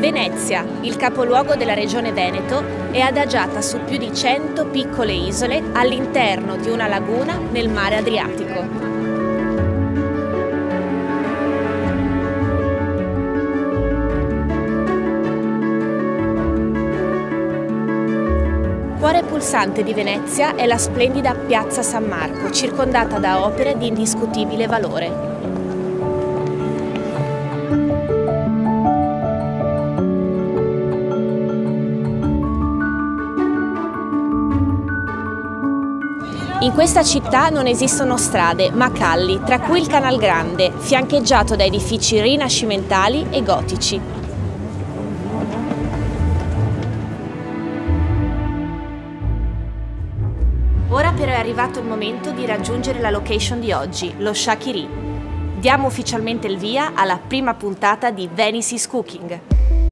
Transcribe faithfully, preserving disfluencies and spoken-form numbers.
Venezia, il capoluogo della regione Veneto, è adagiata su più di cento piccole isole all'interno di una laguna nel mare Adriatico. Cuore pulsante di Venezia è la splendida Piazza San Marco, circondata da opere di indiscutibile valore. In questa città non esistono strade, ma calli, tra cui il Canal Grande, fiancheggiato da edifici rinascimentali e gotici. Ora però è arrivato il momento di raggiungere la location di oggi, lo Shakiri. Diamo ufficialmente il via alla prima puntata di Venice is Cooking.